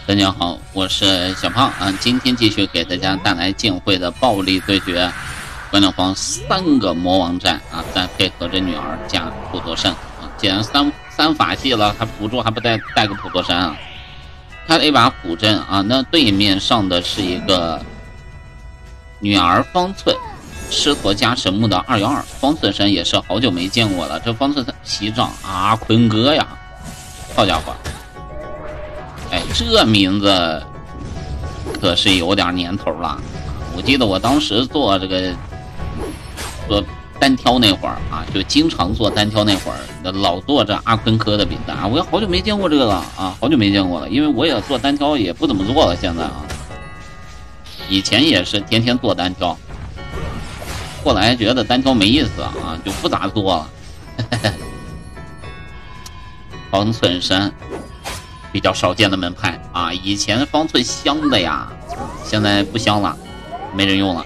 大家好，我是小胖啊，今天继续给大家带来剑会的暴力对决，关两方3个魔王战啊，再配合着女儿加普陀山啊，既然三法系了，还辅助还不带个普陀山啊，开了一把普阵啊，那对面上的是一个女儿方寸狮驼加神木的212，方寸山也是好久没见过了，这方寸席长阿坤哥呀，好家伙！哎，这名字可是有点年头了。我记得我当时做单挑那会儿啊，就经常做单挑那会儿，老做这阿坤科的比赛啊。我也好久没见过这个了啊，好久没见过了，因为我也做单挑也不怎么做了，现在啊，以前也是天天做单挑，后来觉得单挑没意思啊，就不咋做了。方寸山。比较少见的门派啊，以前方寸香的呀，现在不香了，没人用了。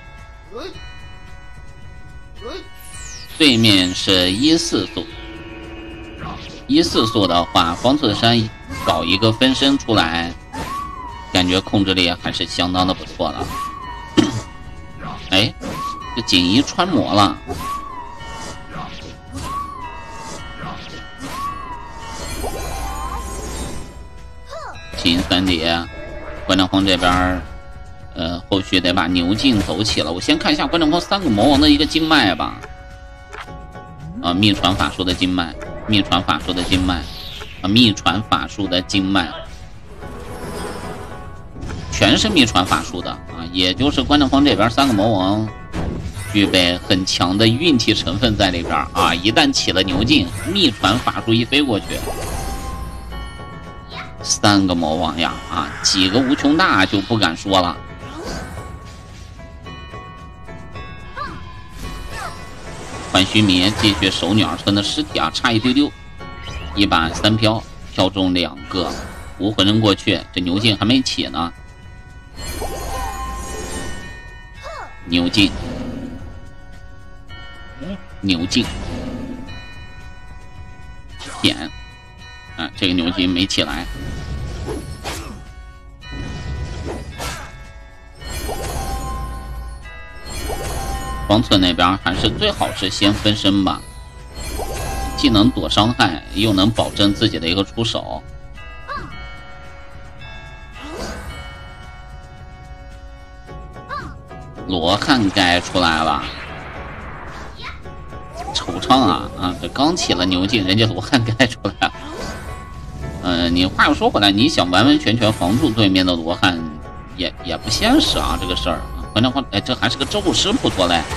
对面是14速，14速的话，方寸山搞一个分身出来，感觉控制力还是相当的不错的。哎，这锦衣穿模了。金3叠，关正峰这边后续得把牛劲走起了。我先看一下关正峰3个魔王的一个经脉吧。啊，秘传法术的经脉，秘传法术的经脉，啊，秘传法术的经脉，全是秘传法术的啊，也就是关正峰这边3个魔王具备很强的运气成分在里边啊。一旦起了牛劲，秘传法术一飞过去。3个魔王呀啊，几个无穷大就不敢说了。换须弥继续守女儿村的尸体啊，差一丢丢，一把3飘，飘中2个，无魂人过去，这牛劲还没起呢。牛劲，牛劲，点啊，这个牛劲没起来。方寸那边还是最好是先分身吧，既能躲伤害，又能保证自己的一个出手。罗汉该出来了，惆怅啊啊！这刚起了牛劲，人家罗汉该出来了。你话又说回来，你想完完全全防住对面的罗汉，也不现实啊，这个事儿。关键话，哎，这还是个咒师普陀嘞！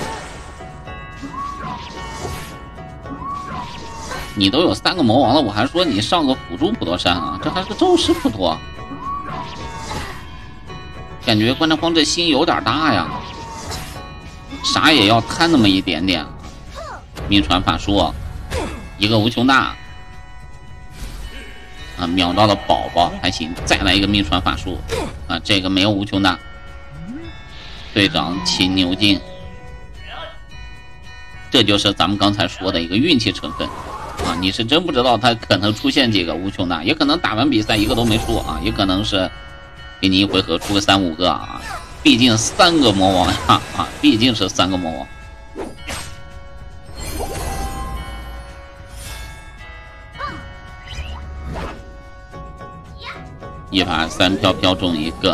你都有3个魔王了，我还说你上个辅助普陀山啊，这还是个咒师普陀，感觉关正峰这心有点大呀，啥也要贪那么一点点。秘传法术，一个无穷大啊，秒到了宝宝还行，再来一个秘传法术啊，这个没有无穷大。队长起牛劲，这就是咱们刚才说的一个运气成分啊！你是真不知道他可能出现几个无穷大，也可能打完比赛一个都没出啊，也可能是给你一回合出个3、5个啊！毕竟3个魔王呀啊，毕竟是3个魔王。一把3飘飘中1个。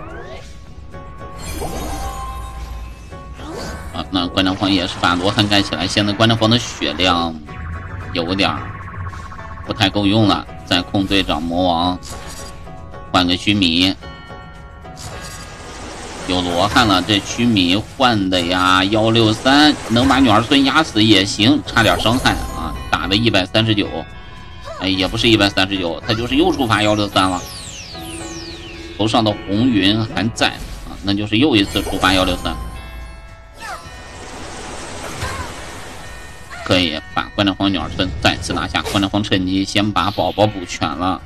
那关正峰也是把罗汉盖起来，现在关正峰的血量有点不太够用了，再控队长魔王，换个须弥，有罗汉了，这须弥换的呀163，能把女儿孙压死也行，差点伤害啊，打的139，哎，也不是139，他就是又触发163了，头上的红云还在啊，那就是又一次触发163。可以把关正峰女儿村再次拿下，关正峰趁机先把宝宝补全了。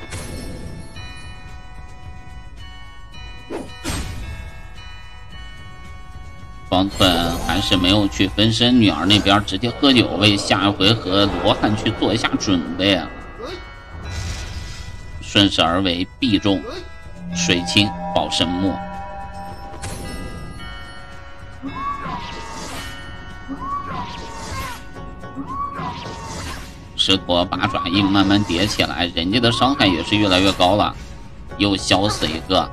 方寸还是没有去分身，女儿那边直接喝酒，为下一回合罗汉去做一下准备啊。 顺势而为，必中水清保神木。石头八爪印慢慢叠起来，人家的伤害也是越来越高了，又削死一个。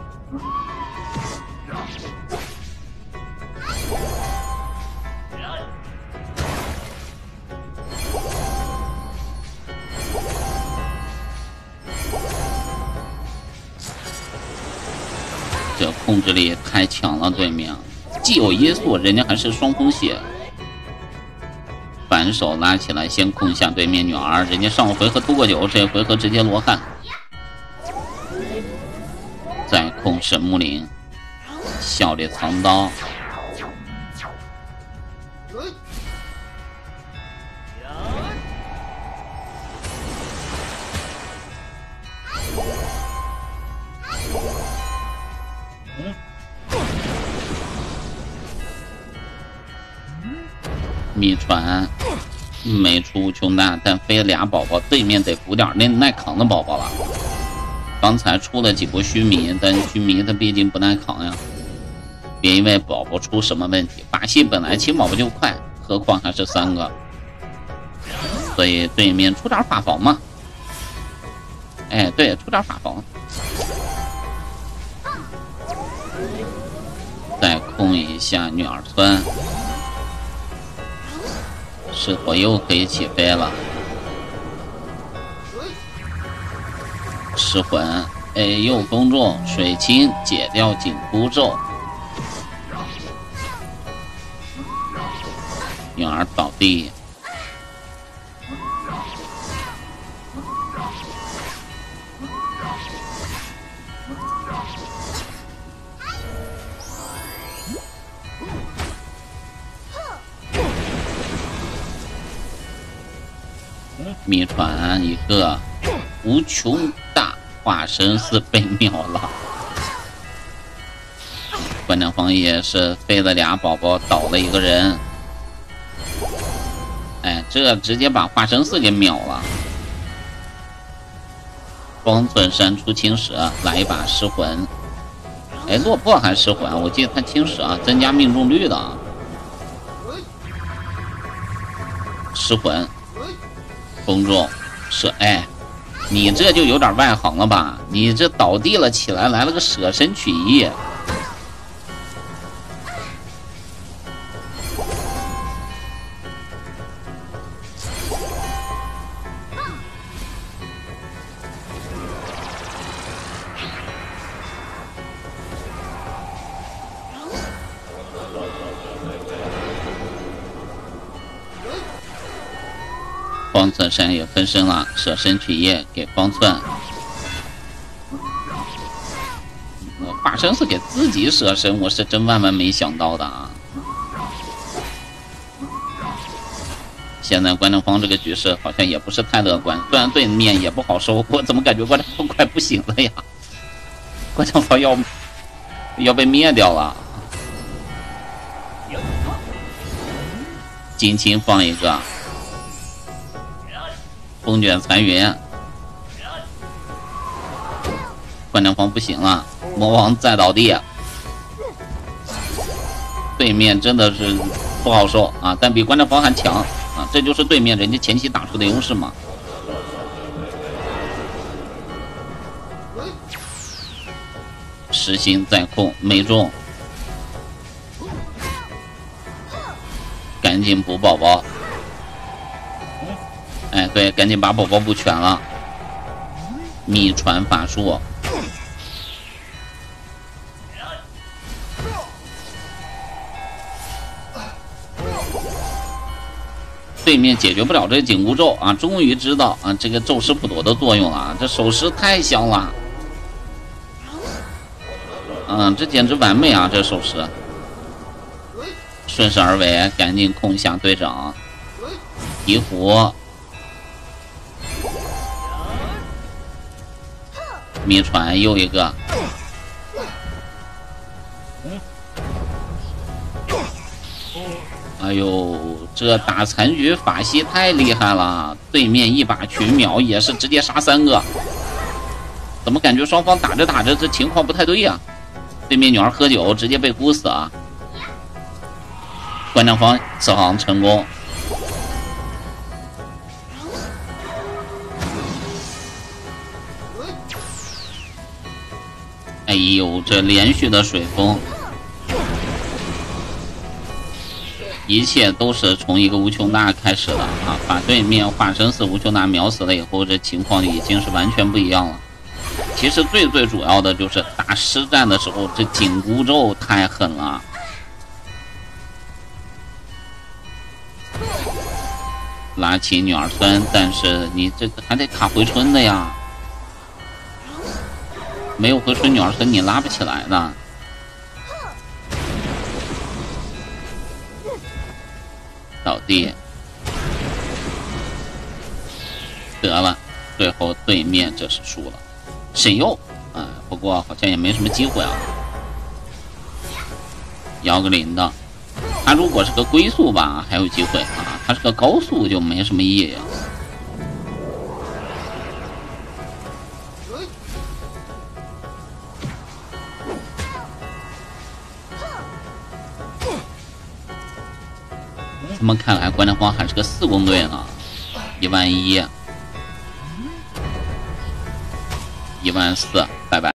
这控制力太强了，对面既有耶稣，人家还是双风血。反手拉起来，先控下对面女儿，人家上回合突过9，这回合直接罗汉。再控神木林，笑里藏刀。秘传没出无穷大，但飞俩宝宝，对面得补点那耐扛的宝宝了。刚才出了几波须弥，但须弥它毕竟不耐扛呀，别因为宝宝出什么问题。法系本来清宝宝就快，何况还是3个，所以对面出点法防嘛。哎，对，出点法防。再控一下女儿村。石头又可以起飞了，噬魂 A 又攻中，水清解掉紧箍咒，女儿倒地。秘传一个无穷大，化身4被秒了。关长方也是飞了俩宝宝，倒了一个人。哎，这直接把化身4给秒了。方寸山出青石，来一把噬魂。哎，落魄还是噬魂？我记得他青石啊，增加命中率的。噬魂。攻中是哎，你这就有点外行了吧？你这倒地了起来，来了个舍身取义。方寸山也分身了，舍身取义给方寸。我化身是给自己舍身，我是真万万没想到的啊！现在关正方这个局势好像也不是太乐观，虽然对面也不好收，我怎么感觉关正方快不行了呀？关正方要被灭掉了。金青放一个。风卷残云，关正方不行了，魔王再倒地，对面真的是不好受啊，但比关正方还强啊，这就是对面人家前期打出的优势嘛。实心再控没中，赶紧补宝宝。哎，对，赶紧把宝宝补全了。秘传法术，对面解决不了这紧箍咒啊，终于知道啊这个咒师普陀的作用了，这手势太香了。这简直完美啊，这手势。顺势而为，赶紧控下队长。提符。秘传又一个，哎呦，这打残局法系太厉害了！对面一把群秒也是直接杀3个， 怎么感觉双方打着打着这情况不太对呀？对面女儿喝酒直接被箍死啊！关正方4行成功。哎呦，这连续的水封，一切都是从一个无穷大开始的啊！把对面化身4无穷大秒死了以后，这情况已经是完全不一样了。其实最主要的就是打实战的时候，这紧箍咒太狠了。拉起女儿村，但是你这个还得卡回春的呀。没有回春女儿村你拉不起来的。倒地，得了，最后对面这是输了。沈佑不过好像也没什么机会啊。摇个0的，他如果是个龟速吧还有机会啊，他是个高速就没什么意义啊。这么看来，关正方还是个4公队呢，11000，14000，拜拜。